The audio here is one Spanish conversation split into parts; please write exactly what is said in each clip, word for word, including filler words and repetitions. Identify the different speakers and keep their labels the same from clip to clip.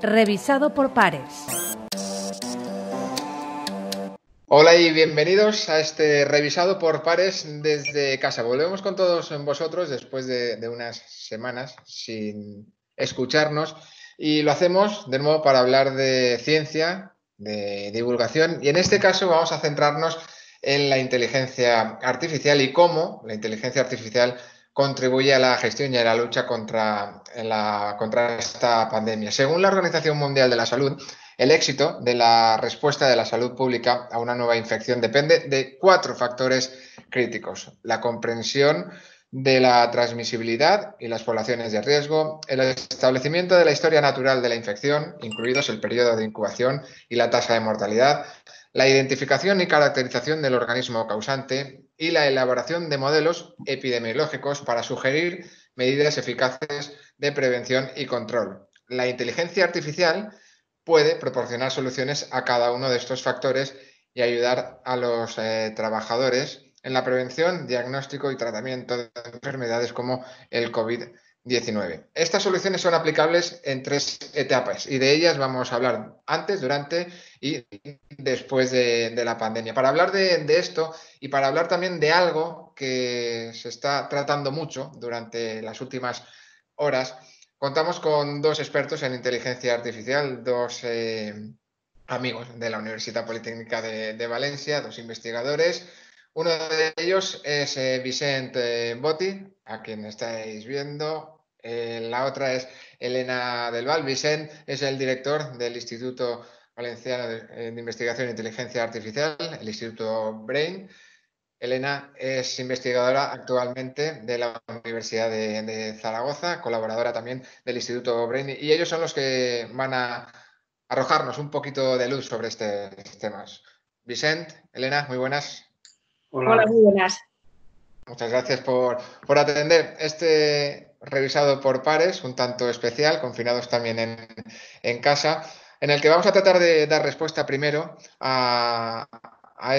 Speaker 1: revisado por pares.
Speaker 2: Hola y bienvenidos a este revisado por pares desde casa. Volvemos con todos vosotros después de, de unas semanas sin escucharnos y lo hacemos de nuevo para hablar de ciencia, de divulgación y en este caso vamos a centrarnos en la inteligencia artificial y cómo la inteligencia artificial contribuye a la gestión y a la lucha contra, la, contra esta pandemia. Según la Organización Mundial de la Salud, el éxito de la respuesta de la salud pública a una nueva infección depende de cuatro factores críticos: la comprensión de la transmisibilidad y las poblaciones de riesgo, el establecimiento de la historia natural de la infección, incluidos el periodo de incubación y la tasa de mortalidad, la identificación y caracterización del organismo causante y la elaboración de modelos epidemiológicos para sugerir medidas eficaces de prevención y control. La inteligencia artificial puede proporcionar soluciones a cada uno de estos factores y ayudar a los eh, trabajadores en la prevención, diagnóstico y tratamiento de enfermedades como el COVID diecinueve. Estas soluciones son aplicables en tres etapas y de ellas vamos a hablar antes, durante y después de, de la pandemia. Para hablar de, de esto y para hablar también de algo que se está tratando mucho durante las últimas horas, contamos con dos expertos en inteligencia artificial, dos eh, amigos de la Universitat Politécnica de, de Valencia, dos investigadores. Uno de ellos es eh, Vicent eh, Botti, a quien estáis viendo. Eh, la otra es Elena Del Val. Vicent es el director del Instituto Valenciano de, de Investigación e Inteligencia Artificial, el Instituto BRAIN. Elena es investigadora actualmente de la Universidad de, de Zaragoza, colaboradora también del Instituto BRAIN, y ellos son los que van a arrojarnos un poquito de luz sobre estos temas. Vicent, Elena, muy buenas.
Speaker 3: Hola, Hola muy buenas.
Speaker 2: Muchas gracias por, por atender este revisado por pares, un tanto especial, confinados también en, en casa, en el que vamos a tratar de dar respuesta primero a, a,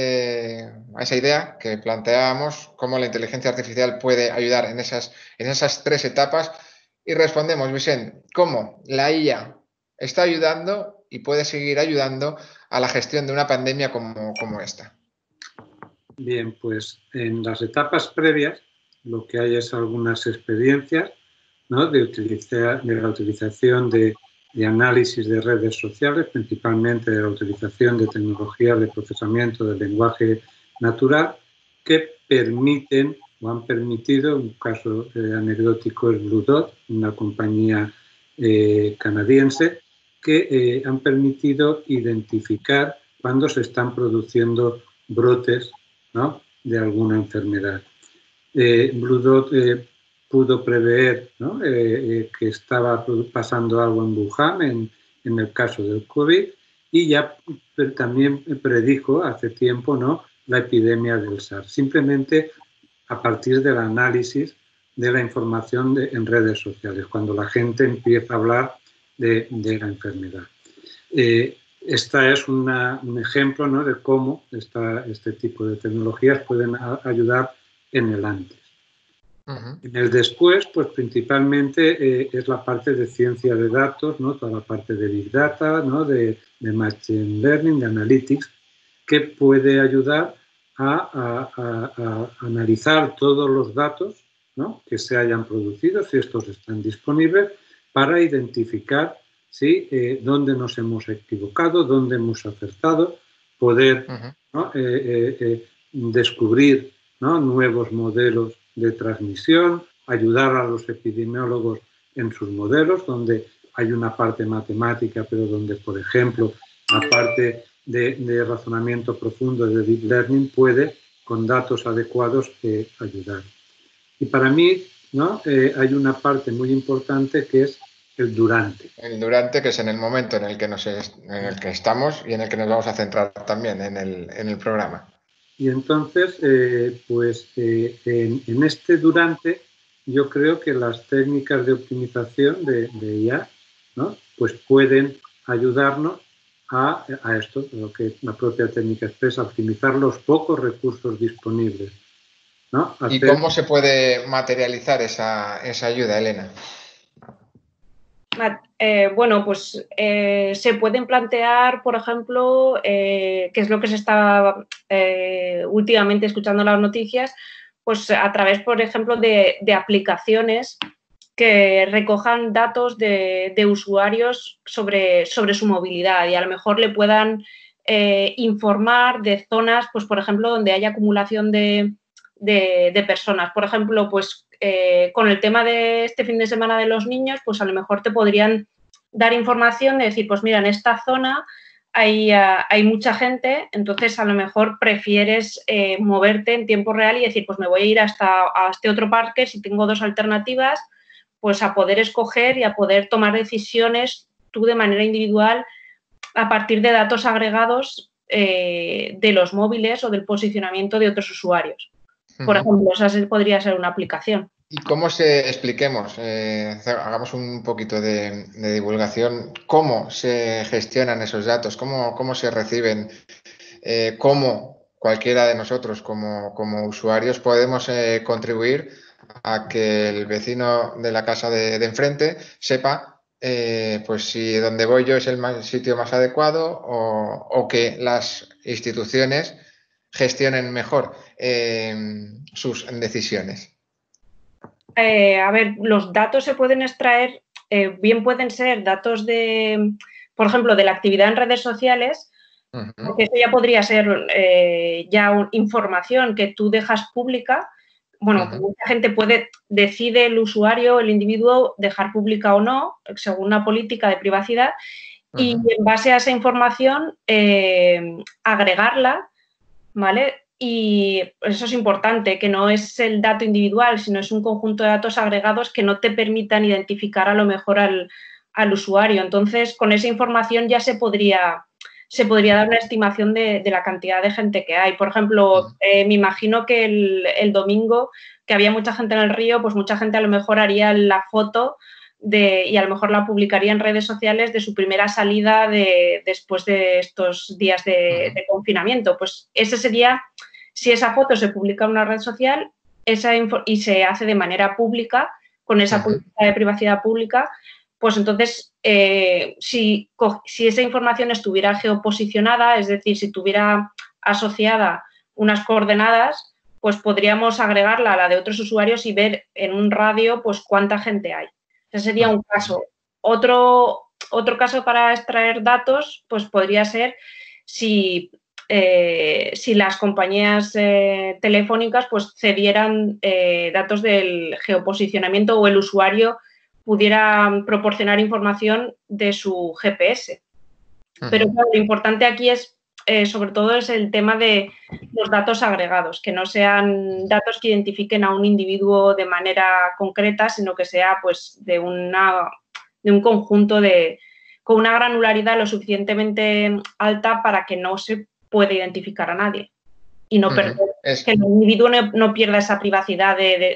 Speaker 2: ese, a esa idea que planteábamos, cómo la inteligencia artificial puede ayudar en esas, en esas tres etapas. Y respondemos, Vicent, cómo la I A está ayudando y puede seguir ayudando a la gestión de una pandemia como, como esta.
Speaker 3: Bien, pues en las etapas previas lo que hay es algunas experiencias, ¿no?, de, utilizar, de la utilización de, de análisis de redes sociales, principalmente de la utilización de tecnologías de procesamiento del lenguaje natural que permiten o han permitido, un caso eh, anecdótico es Blue Dot, una compañía eh, canadiense, que eh, han permitido identificar cuando se están produciendo brotes, ¿no?, de alguna enfermedad. Eh, Blue Dot eh, pudo prever, ¿no?, eh, eh, que estaba pasando algo en Wuhan en, en el caso del COVID y ya también predijo hace tiempo, ¿no?, la epidemia del SARS, simplemente a partir del análisis de la información de, en redes sociales, cuando la gente empieza a hablar de, de la enfermedad. Eh, Esta es una, un ejemplo, ¿no?, de cómo esta, este tipo de tecnologías pueden a, ayudar en el antes. Uh-huh. En el después, pues principalmente eh, es la parte de ciencia de datos, ¿no?, toda la parte de Big Data, ¿no?, de, de Machine Learning, de Analytics, que puede ayudar a, a, a, a analizar todos los datos, ¿no?, que se hayan producido, si estos están disponibles, para identificar ¿sí?, eh, dónde nos hemos equivocado, dónde hemos acertado, poder, uh-huh, ¿no?, eh, eh, eh, descubrir, ¿no?, nuevos modelos de transmisión, ayudar a los epidemiólogos en sus modelos, donde hay una parte matemática, pero donde, por ejemplo, la parte de, de razonamiento profundo de Deep Learning puede, con datos adecuados, eh, ayudar. Y para mí, ¿no?, eh, hay una parte muy importante que es el durante.
Speaker 2: El durante, que es en el momento en el que, nos es, en el que estamos y en el que nos vamos a centrar también en el, en el programa.
Speaker 3: Y entonces, eh, pues eh, en, en este durante, yo creo que las técnicas de optimización de, de I A, ¿no?, pues pueden ayudarnos a, a esto, lo que la propia técnica expresa, optimizar los pocos recursos disponibles, ¿no?
Speaker 2: Hacer... ¿Y cómo se puede materializar esa, esa ayuda, Elena?
Speaker 1: Eh, bueno, pues eh, se pueden plantear, por ejemplo, eh, qué es lo que se está eh, últimamente escuchando en las noticias, pues a través, por ejemplo, de, de aplicaciones que recojan datos de, de usuarios sobre, sobre su movilidad y a lo mejor le puedan eh, informar de zonas, pues por ejemplo, donde haya acumulación de, de, de personas. Por ejemplo, pues eh, con el tema de este fin de semana de los niños, pues a lo mejor te podrían dar información de decir, pues mira, en esta zona hay, uh, hay mucha gente, entonces a lo mejor prefieres eh, moverte en tiempo real y decir, pues me voy a ir hasta a este otro parque si tengo dos alternativas, pues a poder escoger y a poder tomar decisiones tú de manera individual a partir de datos agregados eh, de los móviles o del posicionamiento de otros usuarios. Por uh-huh. ejemplo, esa podría ser una aplicación.
Speaker 2: ¿Y cómo se, expliquemos, eh, hagamos un poquito de, de divulgación, cómo se gestionan esos datos, cómo, cómo se reciben, eh, cómo cualquiera de nosotros como, como usuarios podemos eh, contribuir a que el vecino de la casa de, de enfrente sepa eh, pues si donde voy yo es el más, sitio más adecuado o, o que las instituciones gestionen mejor eh, sus decisiones.
Speaker 1: Eh, a ver, los datos se pueden extraer, eh, bien pueden ser datos de, por ejemplo, de la actividad en redes sociales, uh-huh. porque eso ya podría ser eh, ya un, información que tú dejas pública. Bueno, uh-huh. mucha gente puede, decide el usuario, el individuo, dejar pública o no, según una política de privacidad, uh-huh. y en base a esa información eh, agregarla, ¿vale? Y eso es importante, que no es el dato individual, sino es un conjunto de datos agregados que no te permitan identificar a lo mejor al, al usuario. Entonces, con esa información ya se podría, se podría dar una estimación de, de la cantidad de gente que hay. Por ejemplo, eh, me imagino que el, el domingo, que había mucha gente en el río, pues mucha gente a lo mejor haría la foto de, y a lo mejor la publicaría en redes sociales de su primera salida de, después de estos días de, de confinamiento. Pues ese sería... Si esa foto se publica en una red social esa y se hace de manera pública, con esa política de privacidad pública, pues entonces, eh, si, si esa información estuviera geoposicionada, es decir, si tuviera asociada unas coordenadas, pues podríamos agregarla a la de otros usuarios y ver en un radio pues cuánta gente hay. Ese sería un caso. Otro, otro caso para extraer datos, pues podría ser si... Eh, si las compañías eh, telefónicas pues cedieran eh, datos del geoposicionamiento o el usuario pudiera proporcionar información de su G P S. Uh-huh. Pero claro, lo importante aquí es, eh, sobre todo, es el tema de los datos agregados, que no sean datos que identifiquen a un individuo de manera concreta, sino que sea pues de, una, de un conjunto de, con una granularidad lo suficientemente alta para que no se puede identificar a nadie y no perder, uh-huh. es... que el individuo no, no pierda esa privacidad de, de,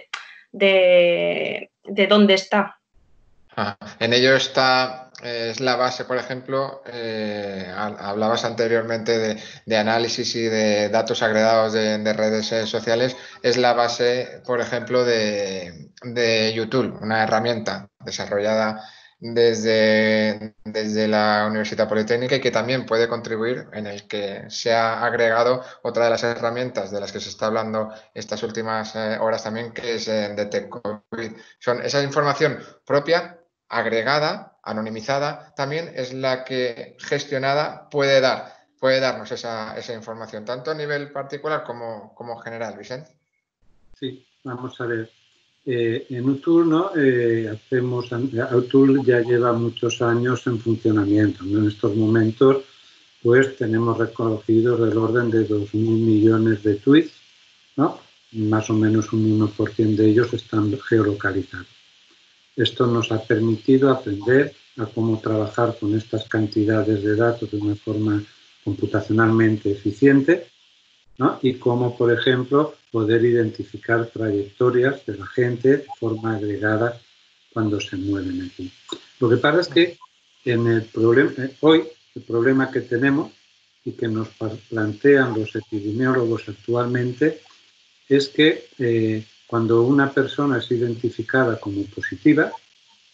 Speaker 1: de, de dónde está.
Speaker 2: Ah, en ello está, eh, es la base, por ejemplo, eh, hablabas anteriormente de, de análisis y de datos agregados de, de redes sociales, es la base, por ejemplo, de, de YouTube, una herramienta desarrollada Desde, desde la Universidad Politécnica y que también puede contribuir en el que se ha agregado otra de las herramientas de las que se está hablando estas últimas eh, horas también, que es eh, Detect COVID. Son esa información propia, agregada, anonimizada, también es la que gestionada puede dar, puede darnos esa, esa información, tanto a nivel particular como, como general, Vicente.
Speaker 3: Sí, vamos a ver. Eh, en Utul, ¿no? eh, hacemos, Utul ya lleva muchos años en funcionamiento, ¿no? En estos momentos pues tenemos reconocidos del orden de dos mil millones de tweets, ¿no? Más o menos un uno por ciento de ellos están geolocalizados. Esto nos ha permitido aprender a cómo trabajar con estas cantidades de datos de una forma computacionalmente eficiente, ¿no? Y cómo, por ejemplo, poder identificar trayectorias de la gente de forma agregada cuando se mueven aquí. Lo que pasa es que en el problema, hoy el problema que tenemos y que nos plantean los epidemiólogos actualmente es que eh, cuando una persona es identificada como positiva,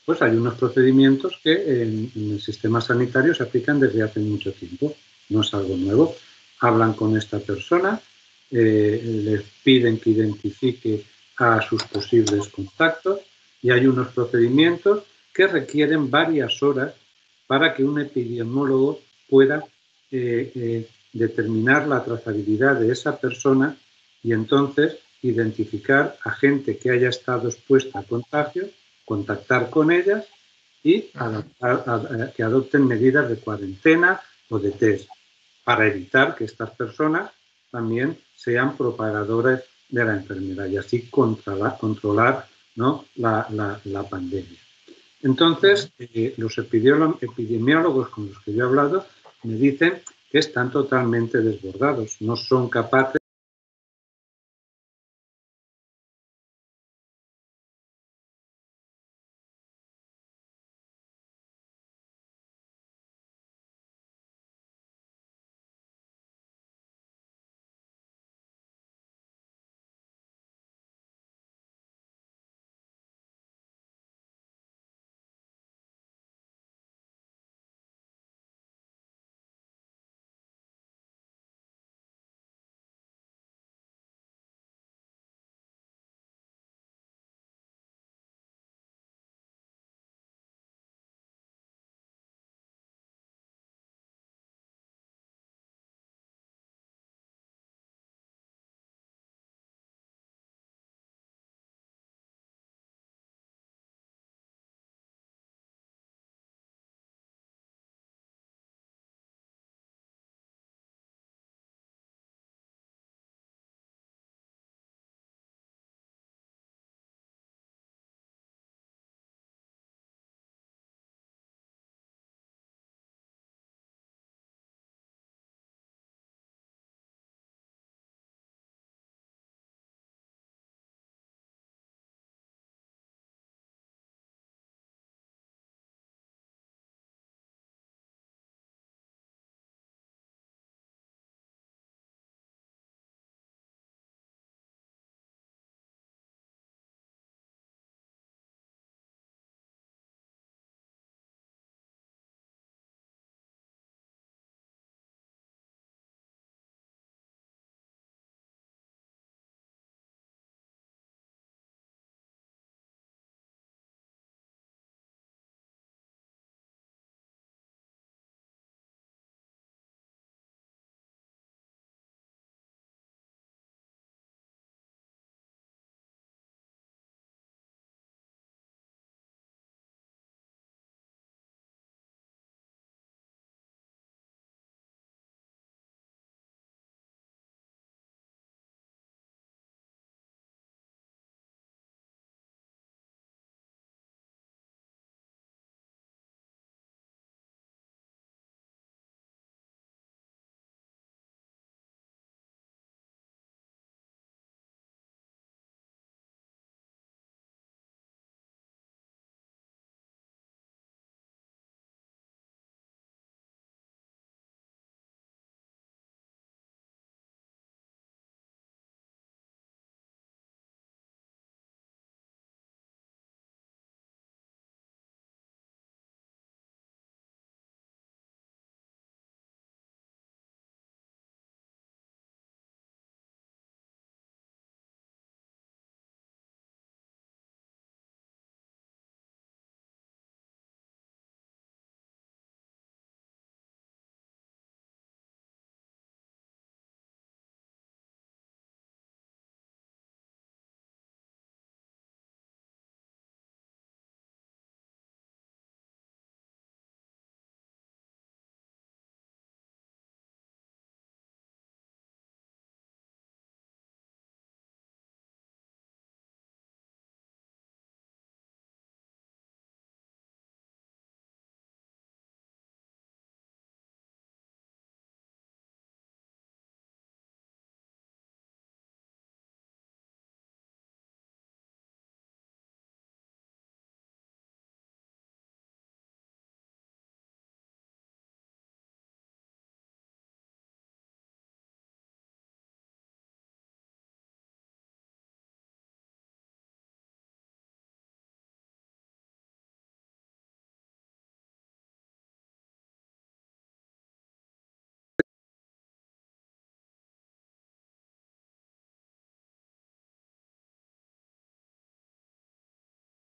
Speaker 3: pues hay unos procedimientos que en, en el sistema sanitario se aplican desde hace mucho tiempo. No es algo nuevo. Hablan con esta persona, eh, les piden que identifique a sus posibles contactos y hay unos procedimientos que requieren varias horas para que un epidemiólogo pueda eh, eh, determinar la trazabilidad de esa persona y entonces identificar a gente que haya estado expuesta a contagios, contactar con ellas y adaptar, a, a, que adopten medidas de cuarentena o de test para evitar que estas personas también sean propagadoras de la enfermedad y así controlar, controlar ¿no? la, la, la pandemia. Entonces, eh, los epidemiólogos con los que yo he hablado me dicen que están totalmente desbordados, no son capaces